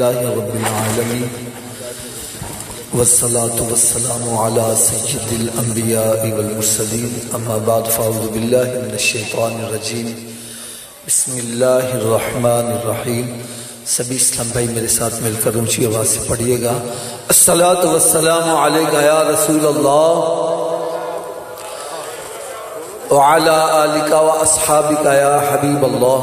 لله رب العالمين والصلاة والسلام على سيد الأنبياء والمرسلين أما بعد فأعوذ بالله من الشيطان الرجيم بسم الله الرحمن الرحيم. سبھی اسلام بھائی میرے ساتھ مل کر اونچی آواز سے پڑھیے گا. الصلاۃ والسلام علیک یا رسول اللہ وعلى آلك وأصحابك يا حبيب الله.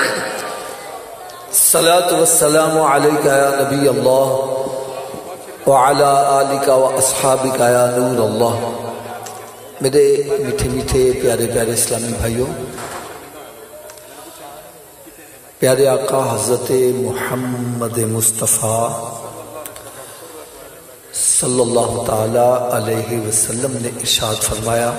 الصلاة والسلام عليك يا نبي الله وعلى آلك وأصحابك يا نور الله. میرے میٹھے میٹھے پیارے پیارے اسلامی بھائیوں، پیارے آقا حضرت محمد مصطفیٰ صلی اللہ تعالی علیہ وسلم نے ارشاد فرمایا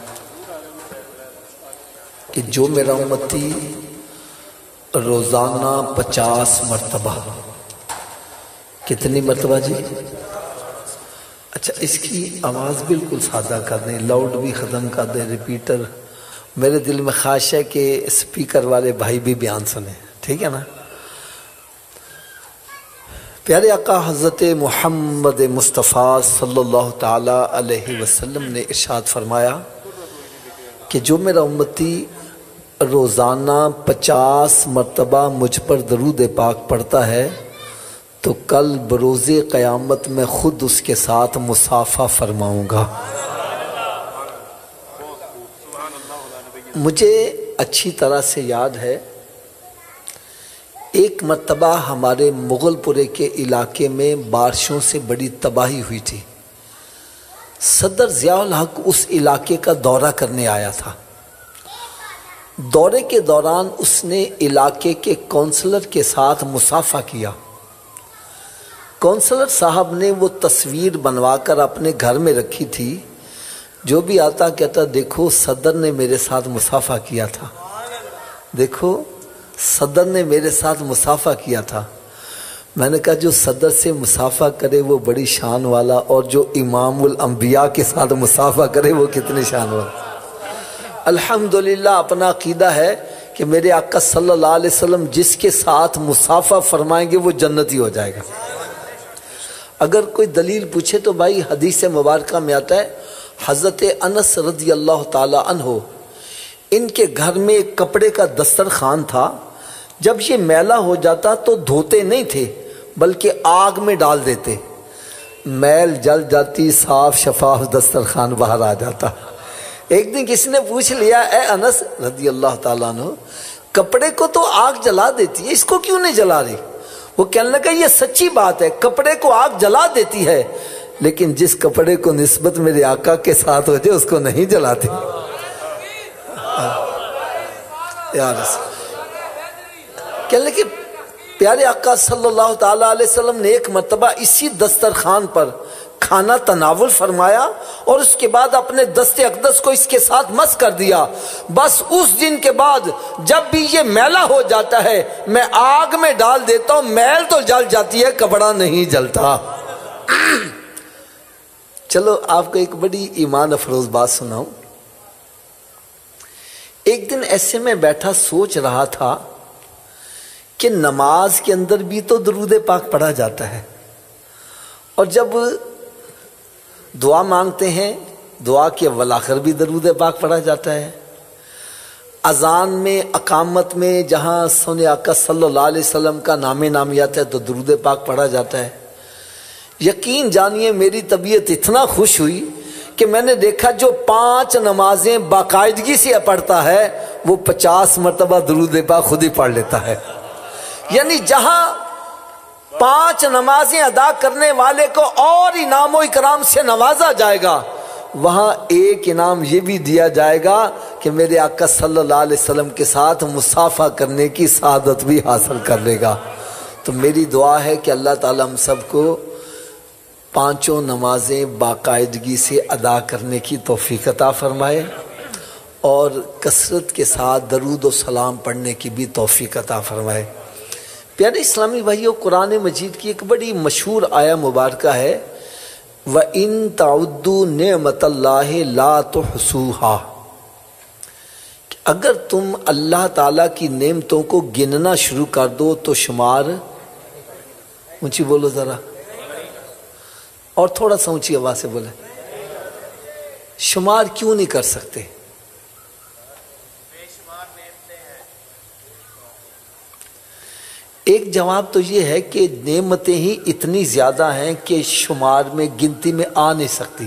کہ جو میرا امتی روزانہ 50 مرتبہ، کتنی مرتبہ جی؟ اچھا، اس کی آواز بالکل سادہ کر دیں، لاؤڈ بھی ختم کر دیں، ریپیٹر. میرے دل میں خواہش ہے کہ اسپیکر والے بھائی بھی بیان سنیں، ٹھیک ہے نا؟ پیارے آقا حضرت محمد مصطفیٰ صلی اللہ تعالی علیہ وسلم نے ارشاد فرمایا کہ جو میرا امتی روزانہ 50 مرتبہ مجھ پر درود پاک پڑھتا ہے تو کل بروز قیامت میں خود اس کے ساتھ مصافحہ فرماؤں گا. مجھے اچھی طرح سے یاد ہے، ایک مرتبہ ہمارے مغل پورے کے علاقے میں بارشوں سے بڑی تباہی ہوئی تھی. صدر ضیاء الحق اس علاقے کا دورہ کرنے آیا تھا. دورے کے دوران اس نے علاقے کے کونسلر کے ساتھ مصافحہ کیا. کونسلر صاحب نے وہ تصویر بنوا کر اپنے گھر میں رکھی تھی. جو بھی آتا کہتا دیکھو صدر نے میرے ساتھ مصافحہ کیا تھا، دیکھو صدر نے میرے ساتھ مصافحہ کیا تھا. میں نے کہا جو صدر سے مصافحہ کرے وہ بڑی شان والا، اور جو امام الانبیاء کے ساتھ مصافحہ کرے وہ کتنی شان والا. الحمدللہ اپنا عقیدہ ہے کہ میرے آقا صلی اللہ علیہ وسلم جس کے ساتھ مصافحہ فرمائیں گے وہ جنتی ہو جائے گا. اگر کوئی دلیل پوچھے تو بھائی حدیث مبارکہ میں آتا ہے، حضرت انس رضی اللہ تعالی عنہ، ان کے گھر میں ایک کپڑے کا دسترخوان تھا. جب یہ میلا ہو جاتا تو دھوتے نہیں تھے بلکہ آگ میں ڈال دیتے، میل جل جاتی، صاف شفاف دسترخوان باہر آ جاتا. ایک دن کسی نے پوچھ لیا، اے انس رضی اللہ تعالیٰ عنہ، کپڑے کو تو آگ جلا دیتی ہے، اس کو کیوں نہیں جلا رہی؟ وہ کہنے لگا یہ سچی بات ہے، کپڑے کو آگ جلا دیتی ہے، لیکن جس کپڑے کو نسبت میرے آقا کے ساتھ ہو جائے اس کو نہیں جلاتی. کہنے لگے پیارے آقا صلی اللہ تعالیٰ علیہ وسلم نے ایک مرتبہ اسی دسترخوان پر کھانا تناول فرمایا اور اس کے بعد اپنے دست اقدس کو اس کے ساتھ مس کر دیا. بس اس دن کے بعد جب بھی یہ میلا ہو جاتا ہے میں آگ میں ڈال دیتا ہوں، میل تو جل جاتی ہے، کپڑا نہیں جلتا. چلو آپ کو ایک بڑی ایمان افروز بات سناؤں. ایک دن ایسے میں بیٹھا سوچ رہا تھا کہ نماز کے اندر بھی تو درود پاک پڑھا جاتا ہے، اور جب دعا مانگتے ہیں دعا کے اول آخر بھی درود پاک پڑھا جاتا ہے. اذان میں، اقامت میں جہاں سونے آقا صلی اللہ علیہ وسلم کا نام نامی آتا ہے تو درود پاک پڑھا جاتا ہے. یقین جانیے میری طبیعت اتنا خوش ہوئی کہ میں نے دیکھا جو 5 نمازیں باقاعدگی سے پڑھتا ہے وہ 50 مرتبہ درود پاک خود ہی پڑھ لیتا ہے. یعنی جہاں 5 نمازیں ادا کرنے والے کو اور انعام و اکرام سے نوازا جائے گا، وہاں ایک انعام یہ بھی دیا جائے گا کہ میرے آقا صلی اللہ علیہ وسلم کے ساتھ مصافحہ کرنے کی سعادت بھی حاصل کر لے گا. تو میری دعا ہے کہ اللہ تعالیٰ ہم سب کو 5 نمازیں باقاعدگی سے ادا کرنے کی توفیق عطا فرمائے اور کثرت کے ساتھ درود و سلام پڑھنے کی بھی توفیق عطا فرمائے. پیارے اسلامی بھائیو، قرآن مجید کی ایک بڑی مشہور آیہ مبارکہ ہے، وَإِن تَعُدُّوا نِعْمَةَ اللَّهِ لَا تُحْصُوهَا. اگر تم اللہ تعالیٰ کی نعمتوں کو گننا شروع کر دو تو شمار ऊंची बोलो जरा, और थोड़ा सा ऊंची आवाज से बोले। शुमार क्यों नहीं कर सकते? एक जवाब तो ये है कि नेमतें ही इतनी ज्यादा हैं कि शुमार में, गिनती में आ नहीं सकती।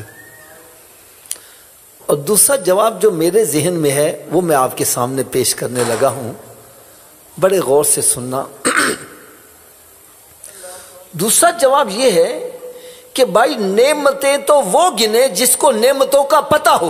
और दूसरा जवाब जो मेरे जहन में है वो मैं आपके सामने पेश करने लगा हूं, बड़े गौर से सुनना। दूसरा जवाब ये है कि भाई नेमतें तो वो गिने जिसको नेमतों का पता हो।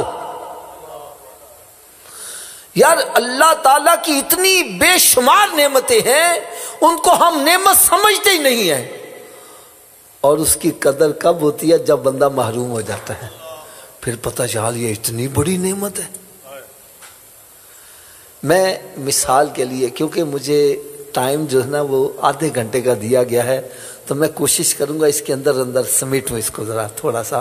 यार अल्लाह ताला की इतनी बेशुमार नेमतें हैं, उनको हम नेमत समझते ही नहीं है। और उसकी कदर कब होती है? जब बंदा महरूम हो जाता है, फिर पता चल ये इतनी बड़ी नेमत है। मैं मिसाल के लिए, क्योंकि मुझे टाइम जो है ना वो आधे घंटे का दिया गया है, तो मैं कोशिश करूंगा इसके अंदर अंदर समेटूं इसको जरा थोड़ा सा।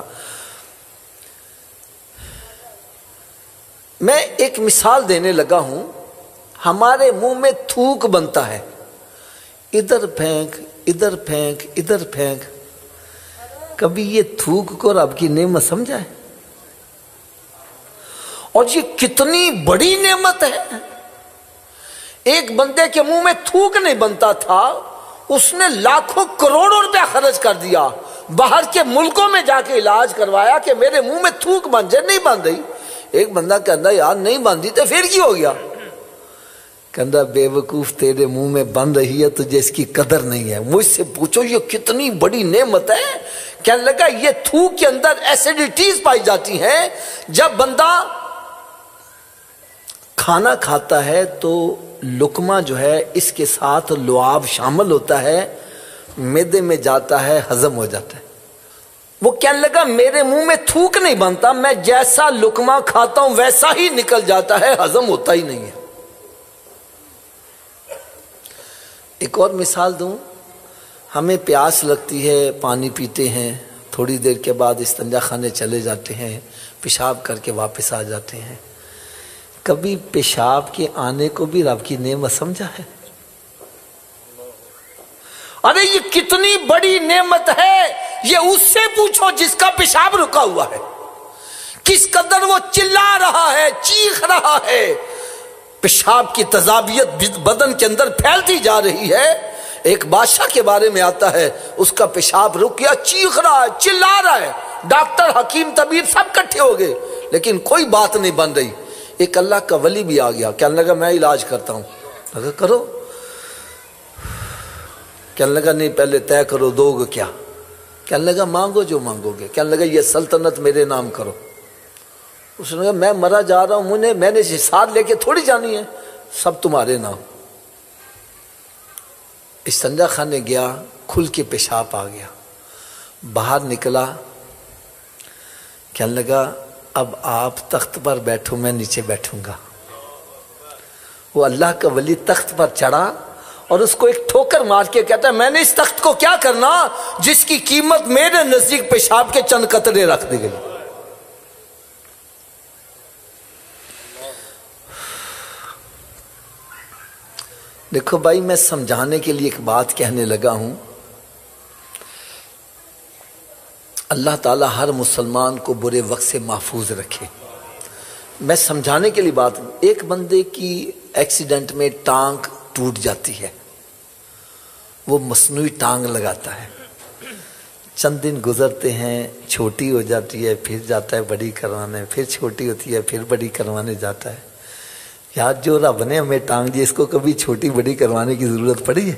मैं एक मिसाल देने लगा हूं। हमारे मुंह में थूक बनता है, इधर फेंक, इधर फेंक, इधर फेंक। कभी ये थूक को रब की नेमत समझा है? और ये कितनी बड़ी नेमत है। एक बंदे के मुंह में थूक नहीं बनता था, उसने लाखों करोड़ों रुपया खर्च कर दिया, बाहर के मुल्कों में जाके इलाज करवाया कि मेरे मुंह में थूक बन जाए। नहीं बन रही। एक बंदा कहता यार नहीं बांधी तो फिर क्या हो गया? कहता बेवकूफ, तेरे मुंह में बन रही है, तुझे इसकी कदर नहीं है। मुझसे पूछो ये कितनी बड़ी नेमत है। कहने लगा ये थूक के अंदर एसिडिटीज पाई जाती हैं। जब बंदा खाना खाता है तो लुकमा जो है इसके साथ लुआब शामिल होता है, मैदे में जाता है, हजम हो जाता है। वो कहने लगा मेरे मुंह में थूक नहीं बनता, मैं जैसा लुकमा खाता हूं वैसा ही निकल जाता है, हजम होता ही नहीं है। एक और मिसाल दूं। हमें प्यास लगती है, पानी पीते हैं, थोड़ी देर के बाद इस्तंजा खाने चले जाते हैं, पेशाब करके वापस आ जाते हैं। कभी पेशाब के आने को भी रब की नेमत समझा है? अरे ये कितनी बड़ी नेमत है, ये उससे पूछो जिसका पेशाब रुका हुआ है। किस कदर वो चिल्ला रहा है, चीख रहा है। पेशाब की तजाबियत बदन के अंदर फैलती जा रही है। एक बादशाह के बारे में आता है, उसका पेशाब रुक गया, चीख रहा है, चिल्ला रहा है। डॉक्टर, हकीम, तबीब सब इकट्ठे हो गए, लेकिन कोई बात नहीं बन रही। एक अल्लाह का वली भी आ गया, कहने लगा मैं इलाज करता हूं। लगा करो। कहने लगा नहीं पहले तय करो दोगे क्या? कहने लगा मांगो जो मांगोगे। कहने लगा ये सल्तनत मेरे नाम करो। उसने कहा मैं मरा जा रहा हूं, मैंने साथ लेके थोड़ी जानी है, सब तुम्हारे नाम। इस्तंजा खाने गया, खुल के पेशाब आ गया, बाहर निकला। कहने लगा अब आप तख्त पर बैठो, मैं नीचे बैठूंगा। वो अल्लाह का वली तख्त पर चढ़ा और उसको एक ठोकर मार के कहता है मैंने इस तख्त को क्या करना जिसकी कीमत मेरे नजदीक पेशाब के चंद कतरे रख दी गई। देखो भाई, मैं समझाने के लिए एक बात कहने लगा हूं। अल्लाह ताला हर मुसलमान को बुरे वक्त से महफूज रखे। मैं समझाने के लिए बात, एक बंदे की एक्सीडेंट में टांग टूट जाती है, वो मसनूई टांग लगाता है। चंद दिन गुजरते हैं, छोटी हो जाती है, फिर जाता है बड़ी करवाने, फिर छोटी होती है, फिर बड़ी करवाने जाता है। यार जो रब ने हमें टांग दी, इसको कभी छोटी बड़ी करवाने की जरूरत पड़ी है?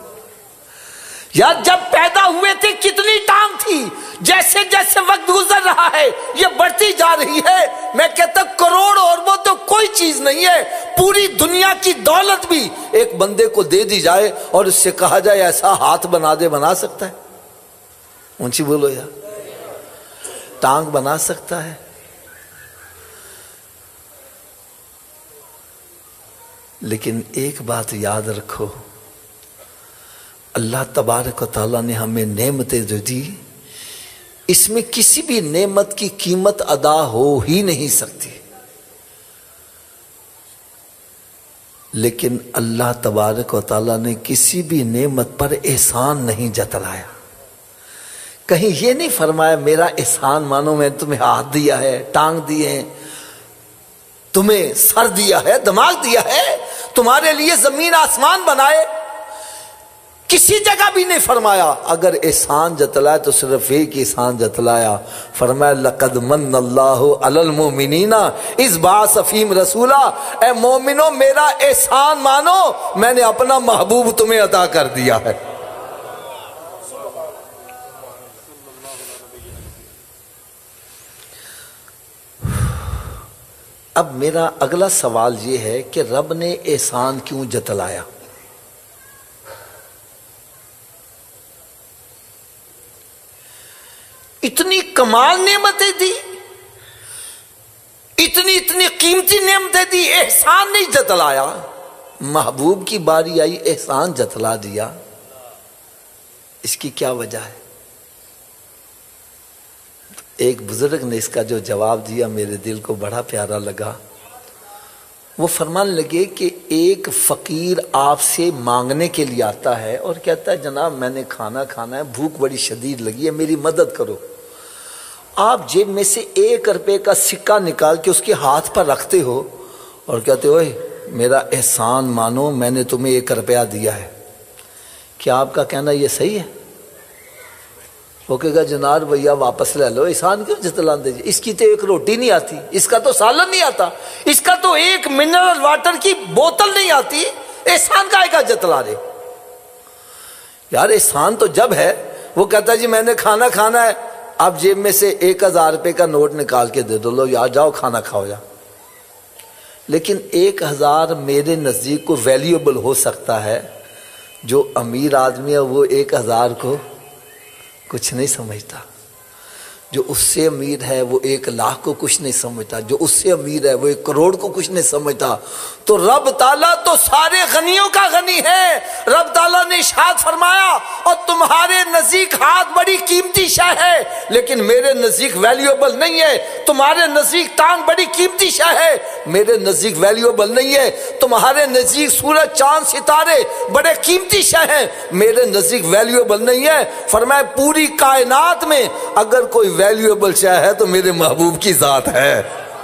यार जब पैदा हुए थे कितनी टांग थी, जैसे जैसे वक्त गुजर रहा है ये बढ़ती जा रही है। मैं कहता करोड़ और वो तो कोई चीज नहीं है। पूरी दुनिया की दौलत भी एक बंदे को दे दी जाए और उससे कहा जाए ऐसा हाथ बना दे, बना सकता है? ऊंची बोलो यार, टांग बना सकता है? लेकिन एक बात याद रखो, अल्लाह तबारक व तआला ने हमें नेमतें जो दी, इसमें किसी भी नेमत की कीमत अदा हो ही नहीं सकती। لیکن اللہ تبارک و تعالیٰ نے کسی بھی نعمت پر احسان نہیں جتلایا. کہیں یہ نہیں فرمایا میرا احسان مانو میں تمہیں ہاتھ دیا ہے، ٹانگ دیے ہیں، تمہیں سر دیا ہے، دماغ دیا ہے، تمہارے لیے زمین آسمان بنائے. کسی جگہ بھی نہیں فرمایا. اگر احسان جتلایا تو صرف ایک احسان جتلایا، فرمایا لقد من اللہ علی المؤمنین اذ بعث فیہم رسولا. اے مومنو میرا احسان مانو، میں نے اپنا محبوب تمہیں عطا کر دیا ہے. اب میرا اگلا سوال یہ ہے کہ رب نے احسان کیوں جتلایا؟ اتنی کمال نعمتیں دی، اتنی قیمتی نعمتیں دی، احسان نہیں جتلایا. محبوب کی باری آئی احسان جتلا دیا. اس کی کیا وجہ ہے؟ ایک بزرگ نے اس کا جو جواب دیا میرے دل کو بڑا پیارا لگا. وہ فرمانے لگے کہ ایک فقیر آپ سے مانگنے کے لیے آتا ہے اور کہتا ہے جناب میں نے کھانا کھانا ہے، بھوک بڑی شدید لگی ہے، میری مدد کرو. آپ جیب میں سے 1 روپے کا سکہ نکال کے اس کے ہاتھ پر رکھتے ہو اور کہتے ہو اوئے میرا احسان مانو میں نے تمہیں 1 روپیہ دیا ہے. کیا آپ کا کہنا یہ صحیح ہے؟ وہ کہے گا جناب بھیا واپس لے لو، احسان کیوں جتلان دیجیے؟ اس کی تو 1 روٹی نہیں آتی، اس کا تو سالن نہیں آتا، اس کا تو 1 منرل واٹر کی بوتل نہیں آتی، احسان کا ایک جتلا رہے. یار احسان تو جب ہے وہ کہتا ہے جی میں نے کھانا کھانا ہے، آپ جیب میں سے 1000 روپے کا نوٹ نکال کے دے دو، لو یار جاؤ کھانا کھاؤ جا. لیکن 1000 میرے نزدیک کو ویلیوبل ہو سکتا ہے. جو امیر آدمی ہے وہ 1000 کو کچھ نہیں سمجھتا، جو اس سے امیر ہے وہ 1,00,000 کو کچھ نہیں سمجھتا، جو اس سے امیر ہے وہ 1 کروڑ کو کچھ نہیں سمجھتا. تو رب تعالیٰ تو سارے غنیوں کا غنی ہے. رب تعالیٰ نے ارشاد فرمایا اور تمہارے نزدیک ہاتھ بڑی قیمتی شے ہے لیکن میرے نزدیک ویلیوبل نہیں ہے. تمہارے نزدیک ٹانگ بڑی قیمتی شے ہے، میرے نزدیک ویلیوبل نہیں ہے. تمہارے نزدیک سورج چاند ستارے بڑے قیمتی شے ہیں، میرے نزدیک ویلیوبل نہیں ہے. فرمایا پوری کائنات میں اگر کوئی ویلیوبل شے ہے تو میرے محبوب کی ذات ہے.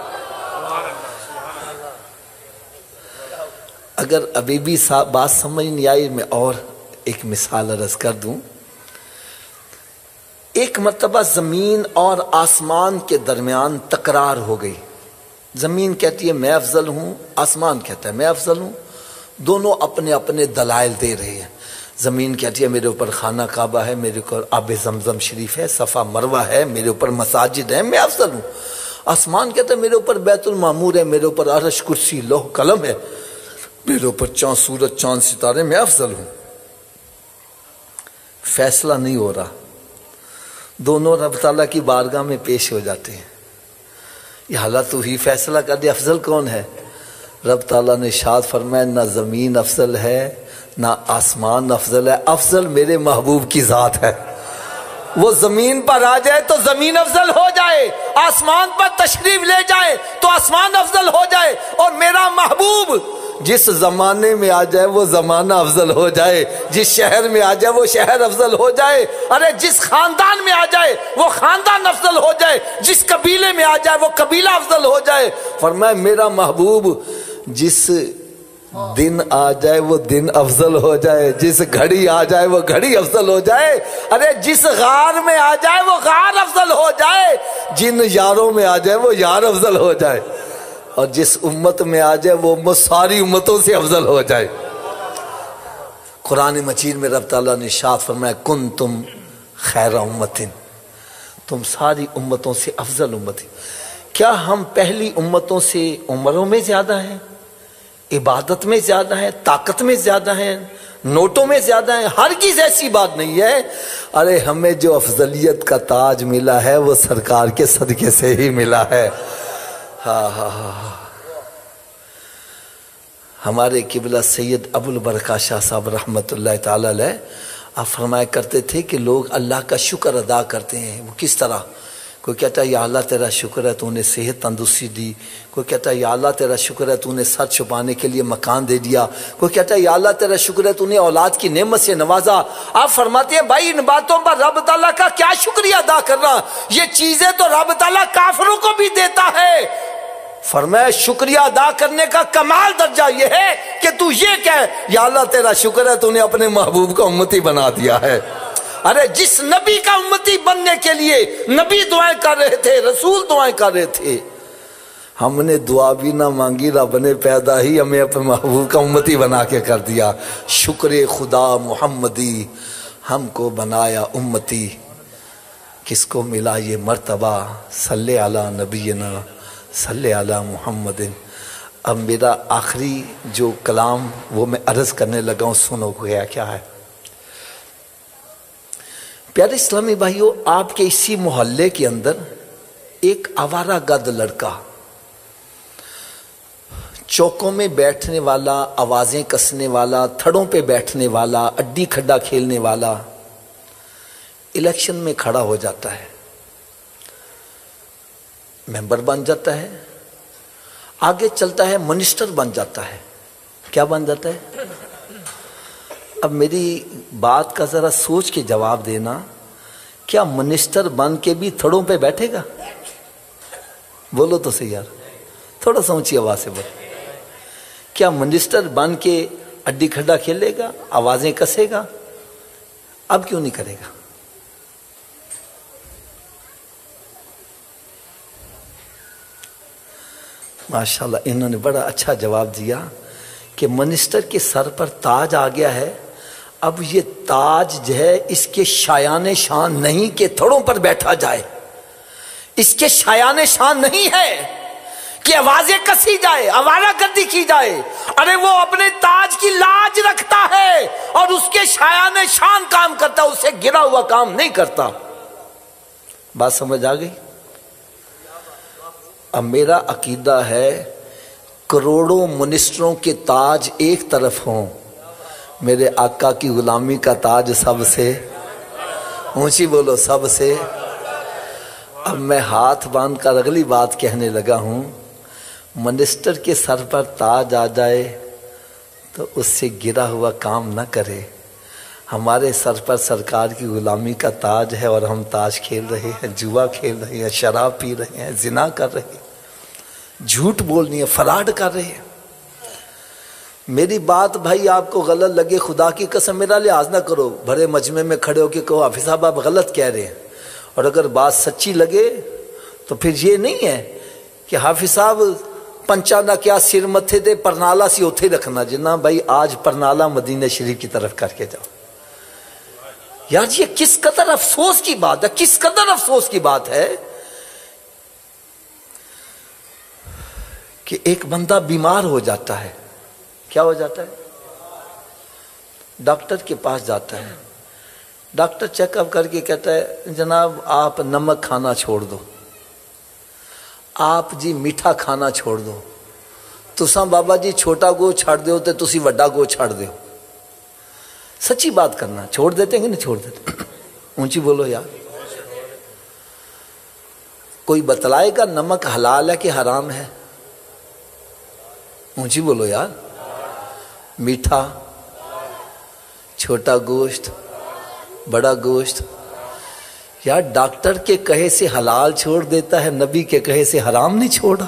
اگر ابھی بھی بات سمجھ نہیں آئی میں اور ایک مثال عرض کر دوں. ایک مرتبہ زمین اور آسمان کے درمیان تکرار ہو گئی. زمین کہتی ہے میں افضل ہوں، آسمان کہتا ہے میں افضل ہوں. دونوں اپنے اپنے دلائل دے رہے ہیں. زمین کہتی ہے میرے اوپر خانہ کعبہ ہے، میرے اوپر آب زمزم شریف ہے، صفا مروہ ہے، میرے اوپر مساجد ہیں، میں افضل ہوں. آسمان کہتا ہے میرے اوپر بیت المعمور ہے، میرے اوپر عرش کرسی لوح قلم ہے، میرے اوپر سورج چاند ستارے، میں افضل ہوں. فیصلہ نہیں ہو رہا. دونوں رب تعالیٰ کی بارگاہ میں پیش ہو جاتے ہیں. یہ حالت تو ہی فیصلہ کر دے افضل کون ہے. رب تعالیٰ نے ارشاد فرمایا نہ زمین افضل ہے نہ آسمان افضل ہے، افضل میرے محبوب کی ذات ہے. وہ زمین پر آ جائے تو زمین افضل ہو جائے، آسمان پر تشریف لے جائے تو آسمان افضل ہو جائے، اور میرا محبوب جس زمانے میں آ جائے وہ زمانہ افضل ہو جائے، جس شہر میں آ جائے وہ شہر افضل ہو جائے، ارے جس خاندان میں آ جائے وہ خاندان افضل ہو جائے، جس قبیلے میں آ جائے وہ قبیلہ افضل ہو جائے. فرمایا میرا محبوب جس دن آ جائے وہ دن افضل ہو جائے، جس گھڑی آ جائے وہ گھڑی افضل ہو جائے، ارے جس غار میں آ جائے وہ غار افضل ہو جائے، جن یاروں میں آ جائے وہ یار افضل ہو جائے، اور جس امت میں آ جائے وہ امت ساری امتوں سے افضل ہو جائے. قرآن مجید میں رب تعالیٰ نے ارشاد فرمایا کنتم خیر امت، تم ساری امتوں سے افضل امت. کیا ہم پہلی امتوں سے عمروں میں زیادہ ہیں، عبادت میں زیادہ ہیں، طاقت میں زیادہ ہیں، نوٹوں میں زیادہ ہیں؟ ہرگز ایسی بات نہیں ہے. ارے ہمیں جو افضلیت کا تاج ملا ہے وہ سرکار کے صدقے سے ہی ملا ہے. ہاں ہاں ہاں. ہمارے قبلہ سید ابو البرکہ شاہ صاحب رحمۃ اللہ تعالی علیہ آپ فرمایا کرتے تھے کہ لوگ اللہ کا شکر ادا کرتے ہیں. وہ کس طرح؟ کوئی کہتا ہے یا اللہ تیرا شکر ہے تو نے صحت تندرستی دی، کوئی کہتا ہے یا اللہ تیرا شکر ہے تو نے سر چھپانے کے لیے مکان دے دیا، کوئی کہتا ہے یا اللہ تیرا شکر ہے تو نے اولاد کی نعمت سے نوازا۔ آپ فرماتے ہیں بھائی ان باتوں پر رب تعالیٰ کا کیا شکریہ ادا کرنا، یہ چیزیں تو رب تعالیٰ کافروں کو بھی دیتا ہے۔ فرمایا شکریہ ادا کرنے کا کمال درجہ یہ ہے کہ تو یہ کہے یا اللہ تیرا شکر ہے تو نے اپنے محبوب کا امتی بنا دیا ہے۔ ارے جس نبی کا امتی بننے کے لیے نبی دعائیں کر رہے تھے، رسول دعائیں کر رہے تھے، ہم نے دعا بھی نہ مانگی، رب نے پیدا ہی ہمیں اپنے محبوب کا امتی بنا کے کر دیا۔ شکر خدا محمدی ہم کو بنایا امتی، کس کو ملا یہ مرتبہ، صلی علی نبینا صلی علی محمد۔ اب میرا آخری جو کلام وہ میں عرض کرنے لگا ہوں، سنو گیا کیا ہے۔ پیارے اسلامی بھائیو، آپ کے اسی محلے کے اندر ایک آوارہ گرد لڑکا، چوکوں میں بیٹھنے والا، آوازیں کسنے والا، تھڑوں پہ بیٹھنے والا، اڈی کھڈا کھیلنے والا، الیکشن میں کھڑا ہو جاتا ہے، ممبر بن جاتا ہے، آگے چلتا ہے منسٹر بن جاتا ہے۔ کیا بن جاتا ہے؟ اب میری بات کا ذرا سوچ کے جواب دینا، کیا منسٹر بن کے بھی تھڑوں پہ بیٹھے گا؟ بولو تو صحیح یار، تھوڑا سا اونچی آواز سے بولو۔ کیا منسٹر بن کے اڈی کھڈا کھیلے گا، آوازیں کسے گا؟ اب کیوں نہیں کرے گا؟ ماشاءاللہ انہوں نے بڑا اچھا جواب دیا کہ منسٹر کے سر پر تاج آ گیا ہے، اب یہ تاج جو ہے اس کے شایان شان نہیں کہ تھڑوں پر بیٹھا جائے، اس کے شایان شان نہیں ہے کہ آوازیں کسی جائے، آوارہ گردی کی جائے۔ ارے وہ اپنے تاج کی لاج رکھتا ہے اور اس کے شایان شان کام کرتا ہے، اسے گرا ہوا کام نہیں کرتا۔ بات سمجھ آ گئی؟ اب میرا عقیدہ ہے کروڑوں منسٹروں کے تاج ایک طرف ہوں، میرے آقا کی غلامی کا تاج سب سے اونچی بولو، سب سے۔ اب میں ہاتھ باندھ کر اگلی بات کہنے لگا ہوں، منسٹر کے سر پر تاج آ جائے تو اس سے گرا ہوا کام نہ کرے۔ ہمارے سر پر سرکار کی غلامی کا تاج ہے اور ہم تاج کھیل رہے ہیں، جوا کھیل رہے ہیں، شراب پی رہے ہیں، زنا کر رہے ہیں، جھوٹ بولنی ہے، فراڈ کر رہے ہیں۔ میری بات بھائی آپ کو غلط لگے، خدا کی قسم میرا لحاظ نہ کرو، بڑے مجمع میں کھڑے ہو کے کہو حافظ صاحب آپ غلط کہہ رہے ہیں، اور اگر بات سچی لگے تو پھر یہ نہیں ہے کہ حافظ صاحب پنچا نہ کیا سر متھے دے پرنالا سی اتھے رکھنا جنا، بھائی آج پرنالا مدینہ شریف کی طرف کر کے جاؤ۔ یار یہ کس قدر افسوس کی بات ہے، کس قدر افسوس کی بات ہے کہ ایک بندہ بیمار ہو جاتا ہے۔ کیا ہو جاتا ہے؟ ڈاکٹر کے پاس جاتا ہے، ڈاکٹر چیک اپ کر کے کہتا ہے جناب آپ نمک کھانا چھوڑ دو، آپ جی میٹھا کھانا چھوڑ دو، تساں بابا جی چھوٹا گو چھڑ دیو تے تسی وڈا گو چھڑ دیو۔ سچی بات کرنا، چھوڑ دیتے ہیں کہ نہیں چھوڑ دیتے؟ اونچی بولو یار۔ کوئی بتلائے گا نمک حلال ہے کہ حرام ہے؟ اونچی بولو یار۔ میٹھا، چھوٹا گوشت، بڑا گوشت، یار ڈاکٹر کے کہے سے حلال چھوڑ دیتا ہے، نبی کے کہے سے حرام نہیں چھوڑا۔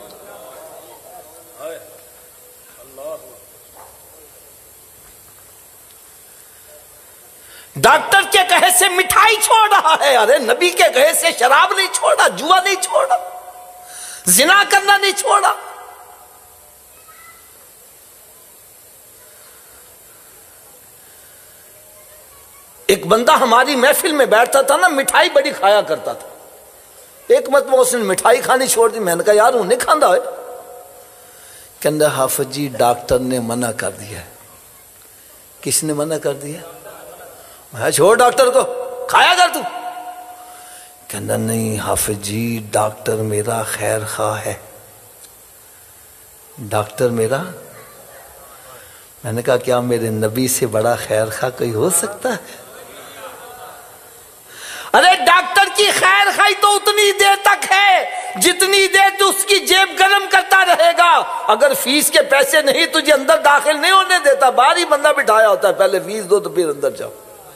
ڈاکٹر کے کہے سے مٹھائی چھوڑ رہا ہے، ارے نبی کے کہے سے شراب نہیں چھوڑا، جوا نہیں چھوڑا، زنا کرنا نہیں چھوڑا۔ ایک بندہ ہماری محفل میں بیٹھتا تھا نا، مٹھائی بڑی کھایا کرتا تھا، ایک مرتبہ اس نے مٹھائی کھانی چھوڑ دی، میں نے کہا یار انہیں کھاندہ ہے؟ کہندہ حافظ جی ڈاکٹر نے منع کر دیا ہے۔ کس نے منع کر دیا؟ میں چھوڑ ڈاکٹر کو، کھایا کر تو۔ کہندہ نہیں حافظ جی ڈاکٹر میرا خیر خواہ ہے، ڈاکٹر میرا۔ میں نے کہا کیا میرے نبی سے بڑا خیر خواہ کوئی ہو سکتا ہے؟ ارے ڈاکٹر کی خیر خواہی تو اتنی اتنی دیر تک ہے جتنی دیر تو اس کی جیب گرم کرتا رہے گا. اگر فیس کے پیسے نہیں تجھے اندر داخل نہیں ہونے دیتا, باہر ہی بندہ بٹھایا ہوتا ہے, پہلے فیس دو تو پھر اندر جاؤ.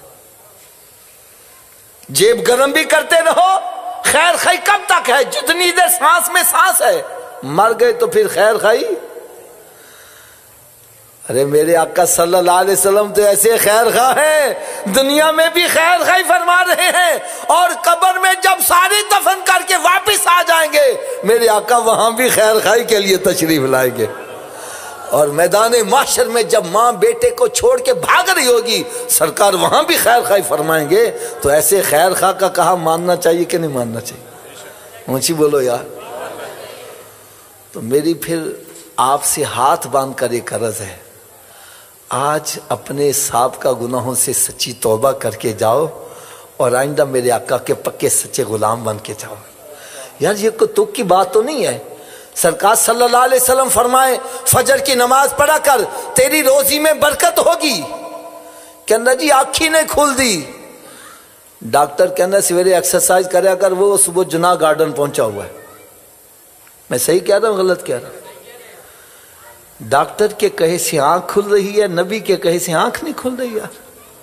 جیب گرم بھی کرتے رہو. خیر خائی کب تک ہے؟ جتنی دیر سانس میں سانس ہے. مر گئے تو پھر خیر خائی. ارے میرے آقا صلی اللہ علیہ وسلم تو ایسے خیر خواہ ہیں, دنیا میں بھی خیر خواہ فرما رہے ہیں, اور قبر میں جب ساری دفن کر کے واپس آ جائیں گے میرے آقا وہاں بھی خیر خواہی کے لیے تشریف لائیں گے. اور میدان محشر میں جب ماں بیٹے کو چھوڑ کے بھاگ رہی ہوگی سرکار وہاں بھی خیر خواہی فرمائیں گے. تو ایسے خیر خواہ کا کہا ماننا چاہیے کہ نہیں ماننا چاہیے؟ اونچی بولو یار. تو میری پھر آپ سے ہاتھ باندھ کر ایک عرض ہے, آج اپنے سابقہ گناہوں سے سچی توبہ کر کے جاؤ اور آئندہ میرے آقا کے پکے سچے غلام بن کے جاؤ. یار یہ کوئی تک کی بات تو نہیں ہے. سرکار صلی اللہ علیہ وسلم فرمائے فجر کی نماز پڑھا کر تیری روزی میں برکت ہوگی. کہنا جی آنکھی نہیں کھل دی. ڈاکٹر کہنا سویرے ایکسرسائز کریا کر, وہ صبح جناح گارڈن پہنچا ہوا ہے. میں صحیح کہہ رہا ہوں غلط کہہ رہا ہوں؟ ڈاکٹر کے کہے سے آنکھ کھل رہی ہے, نبی کے کہے سے آنکھ نہیں کھل رہی. یار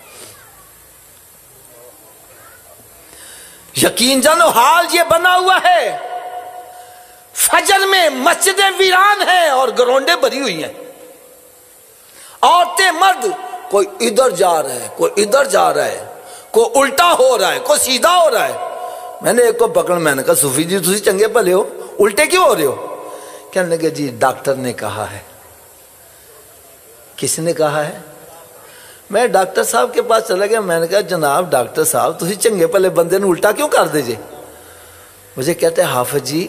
یقین جانو حال یہ بنا ہوا ہے, فجر میں مسجدیں ویران ہیں اور گراؤنڈیں بھری ہوئی ہیں. عورتیں مرد کوئی ادھر جا رہا ہے, کوئی ادھر جا رہا ہے, کوئی الٹا ہو رہا ہے, کوئی سیدھا ہو رہا ہے. میں نے ایک کو پکڑ, میں نے کہا صوفی جی تسی چنگے بھلے ہو, الٹے کیوں ہو رہے ہو؟ کہنے لگے جی ڈاکٹر نے کہا ہے. کس نے کہا ہے؟ میں ڈاکٹر صاحب کے پاس چلا گیا. میں نے کہا جناب ڈاکٹر صاحب تسی چنگے پہلے بندے نے الٹا کیوں کر دے جے؟ مجھے کہتے ہیں حافظ جی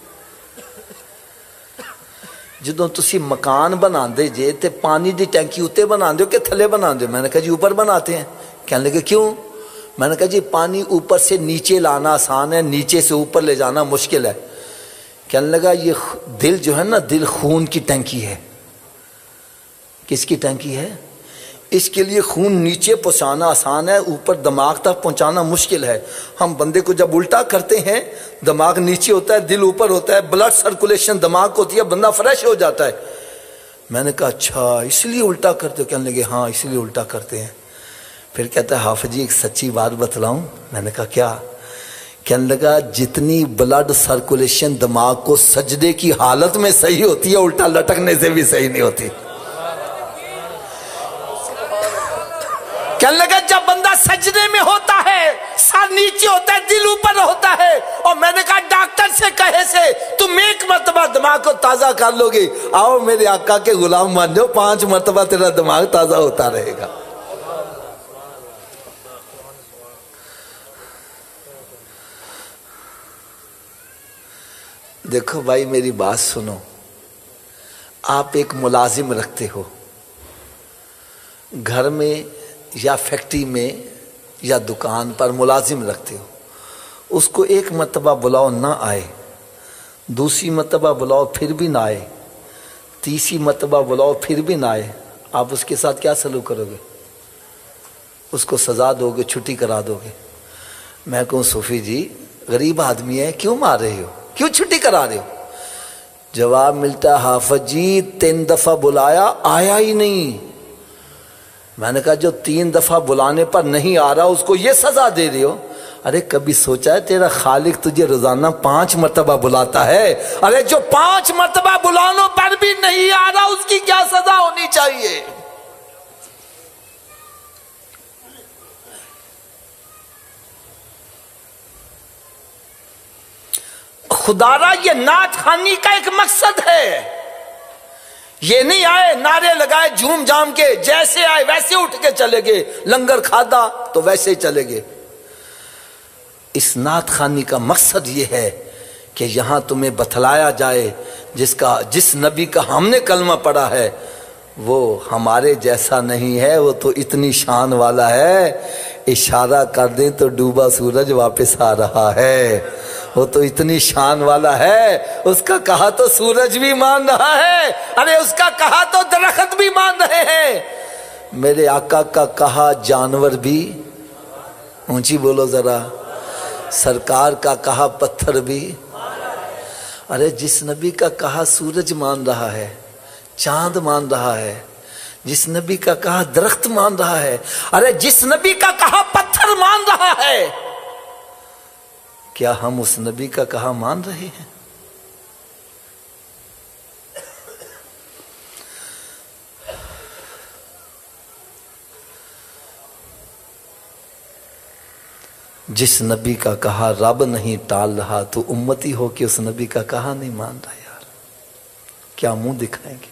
جدوں تسی مکان بنا دے جے تے پانی دی ٹینکی اوتے بنا دے کہ تھلے بنا دے؟ میں نے کہا جی اوپر بناتے ہیں. کہنے لگے کیوں؟ میں نے کہا جی پانی اوپر سے نیچے لانا آسان ہے, نیچے سے اوپر لے جانا مشکل ہے. کہنے لگا یہ دل جو ہے نا, دل خون کی ٹینکی ہے. کس کی ٹینکی ہے؟ اس کے لیے خون نیچے پہنچانا آسان ہے, اوپر دماغ تک پہنچانا مشکل ہے. ہم بندے کو جب الٹا کرتے ہیں دماغ نیچے ہوتا ہے, دل اوپر ہوتا ہے, بلڈ سرکولیشن دماغ کو ہوتی ہے, بندہ فریش ہو جاتا ہے. میں نے کہا اچھا اس لیے الٹا کرتے ہو؟ کہنے لگے ہاں اس لیے الٹا کرتے ہیں. پھر کہتا ہے حافظ جی ایک سچی بات بتلاؤں؟ میں نے کہا کیا؟ کہنے لگا جتنی بلڈ سرکولیشن دماغ کو سجدے کی حالت میں صحیح ہوتی ہے الٹا لٹکنے سے بھی صحیح نہیں ہوتی. کہنے لگا جب بندہ سجدے میں ہوتا ہے سر نیچے ہوتا ہے, دل اوپر ہوتا ہے. اور میں نے کہا ڈاکٹر سے کہے سے تم ایک مرتبہ دماغ کو تازہ کر لو گے, آؤ میرے آقا کے غلام مان جاؤ, 5 مرتبہ تیرا دماغ تازہ ہوتا رہے گا. دیکھو بھائی میری بات سنو, آپ ایک ملازم رکھتے ہو گھر میں یا فیکٹری میں یا دکان پر ملازم رکھتے ہو, اس کو ایک مرتبہ بلاؤ نہ آئے, دوسری مرتبہ بلاؤ پھر بھی نہ آئے, تیسری مرتبہ بلاؤ پھر بھی نہ آئے, آپ اس کے ساتھ کیا سلوک کرو گے؟ اس کو سزا دو گے, چھٹی کرا دو گے؟ میں کہوں صوفی جی غریب آدمی ہے کیوں مار رہے ہو, کیوں چھٹی کرا رہے ہو؟ جواب ملتا ہے حافظ جی 3 دفعہ بلایا آیا ہی نہیں. میں نے کہا جو 3 دفعہ بلانے پر نہیں آ رہا اس کو یہ سزا دے رہے ہو؟ ارے کبھی سوچا ہے تیرا خالق تجھے روزانہ 5 مرتبہ بلاتا ہے, ارے جو 5 مرتبہ بلانے پر بھی نہیں آ رہا اس کی کیا سزا ہونی چاہیے؟ خدا را یہ نعت خوانی کا ایک مقصد ہے. یہ نہیں آئے نعرے لگائے جھوم جام کے, جیسے آئے ویسے اٹھ کے چلے گئے, لنگر کھادا تو ویسے ہی چلے گئے. اس نعت خوانی کا مقصد یہ ہے کہ یہاں تمہیں بتلایا جائے جس نبی کا ہم نے کلمہ پڑھا ہے وہ ہمارے جیسا نہیں ہے, وہ تو اتنی شان والا ہے, اشارہ کر دیں تو ڈوبا سورج واپس آ رہا ہے. وہ تو اتنی شان والا ہے, اس کا کہا تو سورج بھی مان رہا ہے, ارے اس کا کہا تو درخت بھی مان رہے ہیں. میرے آقا کا کہا جانور بھی, اونچی بولو ذرا, سرکار کا کہا پتھر بھی، ارے جس نبی کا کہا سورج مان رہا ہے، چاند مان رہا ہے، جس نبی کا کہا درخت مان رہا ہے، ارے جس نبی کا کہا پتھر مان رہا ہے، کیا ہم اس نبی کا کہا مان رہے ہیں؟ جس نبی کا کہا رب نہیں ٹال رہا تو امتی ہو کہ اس نبی کا کہا نہیں مان رہا، یار کیا منہ دکھائیں گے؟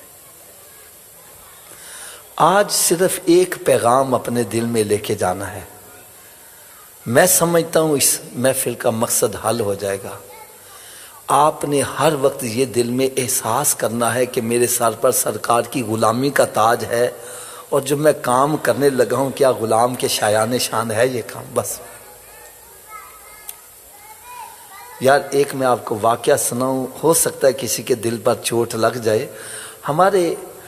آج صرف ایک پیغام اپنے دل میں لے کے جانا ہے، میں سمجھتا ہوں اس محفل کا مقصد حل ہو جائے گا۔ آپ نے ہر وقت یہ دل میں احساس کرنا ہے کہ میرے سر پر سرکار کی غلامی کا تاج ہے، اور جو میں کام کرنے لگا ہوں کیا غلام کے شایان شان ہے یہ کام؟ بس یار ایک میں آپ کو واقعہ سناؤں، ہو سکتا ہے کسی کے دل پر چوٹ لگ جائے۔ ہمارے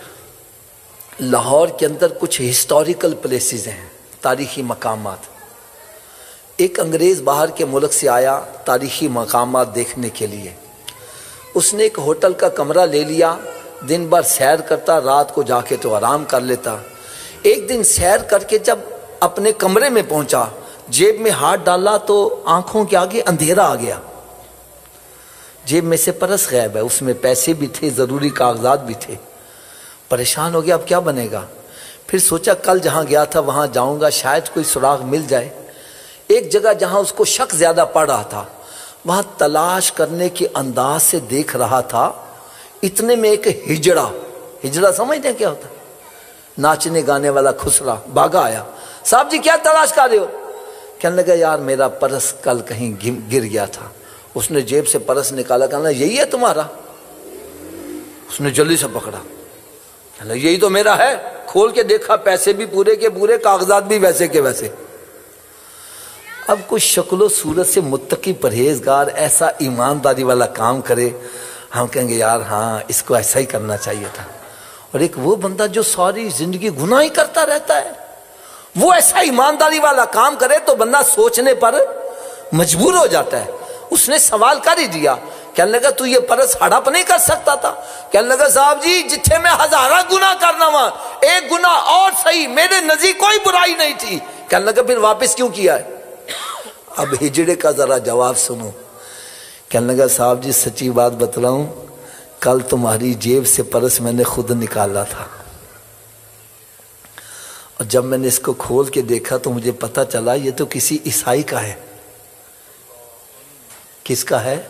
لاہور کے اندر کچھ ہسٹوریکل پلیسز ہیں، تاریخی مقامات۔ ایک انگریز باہر کے ملک سے آیا تاریخی مقامات دیکھنے کے لیے، اس نے ایک ہوٹل کا کمرہ لے لیا، دن بھر سیر کرتا، رات کو جا کے تو آرام کر لیتا۔ ایک دن سیر کر کے جب اپنے کمرے میں پہنچا، جیب میں ہاتھ ڈالا تو آنکھوں کے آگے اندھیرا آ گیا، جیب میں سے پرس غائب ہے، اس میں پیسے بھی تھے، ضروری کاغذات بھی تھے۔ پریشان ہو گیا، اب کیا بنے گا؟ پھر سوچا کل جہاں گیا تھا وہاں جاؤں گا، شاید کوئی سراغ مل جائے۔ ایک جگہ جہاں اس کو شک زیادہ پڑ رہا تھا، وہاں تلاش کرنے کے انداز سے دیکھ رہا تھا، اتنے میں ایک ہجڑا سمجھتے ہیں کیا ہوتا؟ ناچنے گانے والا خسرا بھاگا آیا، صاحب جی کیا تلاش کر رہے ہو؟ کہنے لگا یار میرا پرس کل کہیں گر گیا تھا۔ اس نے جیب سے پرس نکالا، کہنا یہی ہے تمہارا؟ اس نے جلدی سے پکڑا، کہنا یہی تو میرا ہے۔ کھول کے دیکھا، پیسے بھی پورے کے پورے، کاغذات بھی ویسے کے ویسے۔ اب کچھ شکل و صورت سے متقی پرہیزگار ایسا ایمانداری والا کام کرے، ہم کہیں گے یار ہاں اس کو ایسا ہی کرنا چاہیے تھا۔ اور ایک وہ بندہ جو ساری زندگی گناہ ہی کرتا رہتا ہے، وہ ایسا ایمانداری والا کام کرے تو بندہ سوچنے پر مجبور ہو جاتا ہے۔ اس نے سوال کر ہی دیا، کہنے لگا تو یہ پرس ہڑپ نہیں کر سکتا تھا؟ کہنے لگا صاحب جی جتھے میں ہزارہ گناہ کرنا ہوا، ایک گناہ اور صحیح، میرے نزدیک کوئی برائی نہیں تھی۔ کہنے لگا پھر واپس کیوں کیا ہے؟ اب ہجڑے کا ذرا جواب سنو۔ کہنے لگا صاحب جی سچی بات بتلاؤں، کل تمہاری جیب سے پرس میں نے خود نکالا تھا، اور جب میں نے اس کو کھول کے دیکھا تو مجھے پتا چلا یہ تو کسی عیسائی کا ہے۔ کس کا ہے؟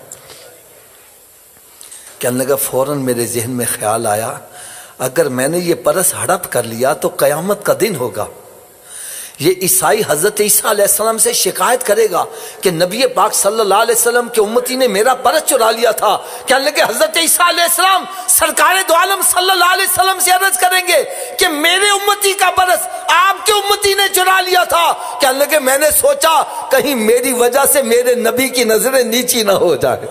کہنے لگا فوراً میرے ذہن میں خیال آیا، اگر میں نے یہ پرس ہڑپ کر لیا تو قیامت کا دن ہوگا، یہ عیسائی حضرت عیسیٰ علیہ السلام سے شکایت کرے گا کہ نبی پاک صلی اللہ علیہ وسلم کے امتی نے میرا پرس چرا لیا تھا۔ کہنے لگے حضرت عیسیٰ علیہ السلام سرکار دو عالم صلی اللہ علیہ وسلم سے عرض کریں گے کہ میرے امتی کا پرس آپ کے امتی نے چرا لیا تھا۔ کہنے لگے میں نے سوچا کہیں میری وجہ سے میرے نبی کی نظریں نیچی نہ ہو جائے۔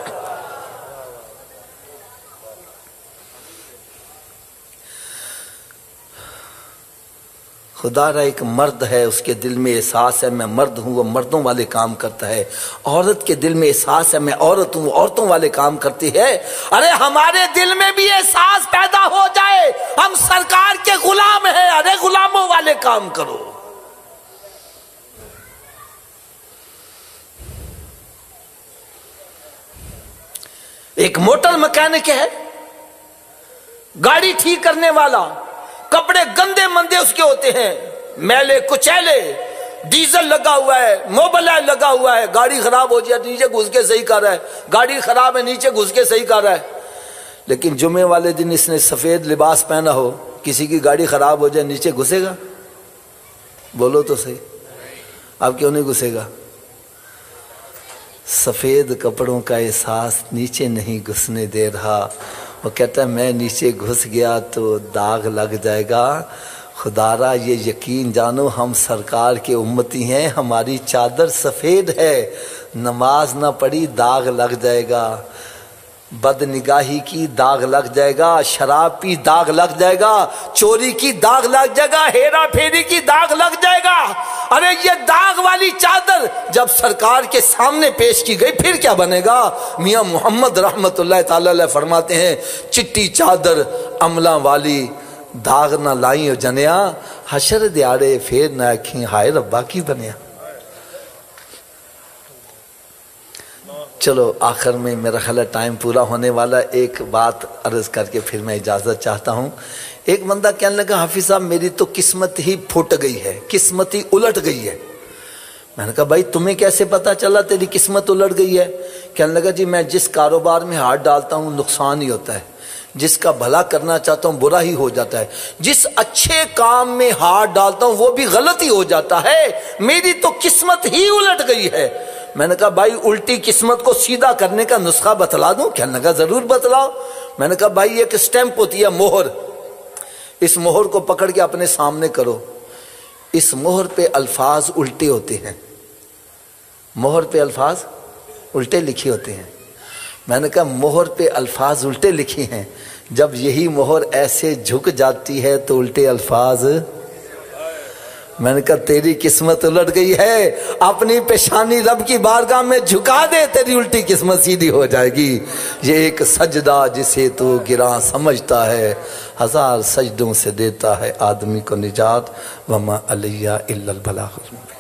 خدا را ایک مرد ہے، اس کے دل میں احساس ہے میں مرد ہوں، وہ مردوں والے کام کرتا ہے۔ عورت کے دل میں احساس ہے میں عورت ہوں، عورتوں والے کام کرتی ہے۔ ارے ہمارے دل میں بھی احساس پیدا ہو جائے ہم سرکار کے غلام ہیں، ارے غلاموں والے کام کرو۔ ایک موٹر مکینک ہے، گاڑی ٹھیک کرنے والا، کپڑے گندے مندے اس کے ہوتے ہیں، میلے کچیلے، ڈیزل لگا ہوا ہے، موبلائل لگا ہوا ہے، گاڑی خراب ہو جائے نیچے گھس کے صحیح کر رہا ہے، گاڑی خراب ہے نیچے گھس کے صحیح کر رہا ہے۔ لیکن جمعے والے دن اس نے سفید لباس پہنا ہو، کسی کی گاڑی خراب ہو جائے نیچے گھسے گا؟ بولو تو صحیح، اب کیوں نہیں گھسے گا؟ سفید کپڑوں کا احساس نیچے نہیں گھسنے دے رہا، وہ کہتا ہے میں نیچے گھس گیا تو داغ لگ جائے گا۔ خدا را یہ یقین جانو ہم سرکار کے امتی ہیں، ہماری چادر سفید ہے، نماز نہ پڑھی داغ لگ جائے گا، بد نگاہی کی داغ لگ جائے گا، شراب پی داغ لگ جائے گا، چوری کی داغ لگ جائے گا، ہیرا پھیری کی داغ لگ جائے گا۔ ارے یہ داغ والی چادر جب سرکار کے سامنے پیش کی گئی پھر کیا بنے گا؟ میاں محمد رحمت اللہ تعالی علیہ فرماتے ہیں چٹی چادر عملاں والی داغ نہ لائیں جنیا، حشر دیاڑے پھر نہ آکھیں ہائے ربا کی بنیا۔ چلو آخر میں میرا خیال ہے ٹائم پورا ہونے والا، ایک بات عرض کر کے پھر میں اجازت چاہتا ہوں۔ ایک بندہ کہنے لگا حافظ صاحب میری تو قسمت ہی پھٹ گئی ہے، قسمت ہی الٹ گئی ہے۔ میں نے کہا بھائی تمہیں کیسے پتا چلا تیری قسمت الٹ گئی ہے؟ کہنے لگا جی میں جس کاروبار میں ہاتھ ڈالتا ہوں نقصان ہی ہوتا ہے، جس کا بھلا کرنا چاہتا ہوں برا ہی ہو جاتا ہے، جس اچھے کام میں ہاتھ ڈالتا ہوں وہ بھی غلط ہی ہو جاتا ہے، میری تو قسمت ہی الٹ گئی ہے۔ میں نے کہا بھائی الٹی قسمت کو سیدھا کرنے کا نسخہ بتلا دوں؟ کہنے لگا ضرور بتلاؤ۔ میں نے کہا بھائی ایک سٹیمپ ہوتی ہے مہر، اس مہر کو پکڑ کے اپنے سامنے کرو، اس مہر پہ الفاظ الٹے ہوتے ہیں، مہر پہ الفاظ الٹے لکھے ہوتے ہیں۔ میں نے کہا مہر پہ الفاظ الٹے لکھے ہیں، جب یہی مہر ایسے جھک جاتی ہے تو الٹے الفاظ۔ میں نے کہا تیری قسمت الٹ گئی ہے، اپنی پیشانی رب کی بارگاہ میں جھکا دے تیری الٹی قسمت سیدھی ہو جائے گی۔ یہ ایک سجدہ جسے تو گراں سمجھتا ہے، ہزار سجدوں سے دیتا ہے آدمی کو نجات، وما علیہ الا البلاغ المبین۔